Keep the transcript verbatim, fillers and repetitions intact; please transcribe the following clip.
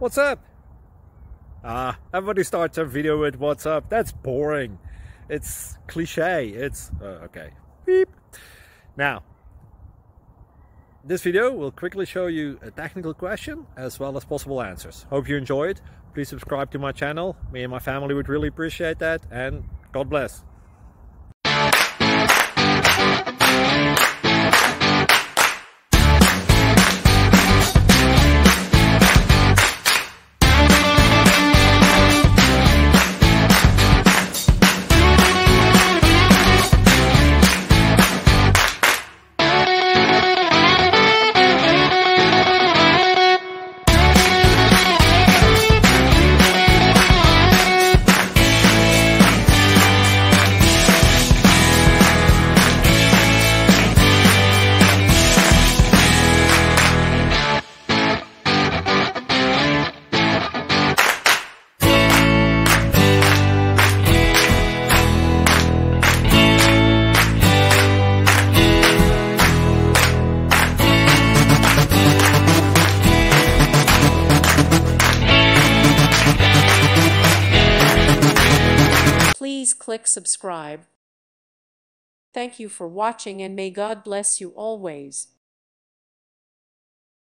What's up? Ah, everybody starts their video with what's up. That's boring. It's cliche. It's uh, okay. Beep. Now, this video will quickly show you a technical question as well as possible answers. Hope you enjoy it. Please subscribe to my channel. Me and my family would really appreciate that, and God bless. Please click subscribe. Thank you for watching, and may God bless you always.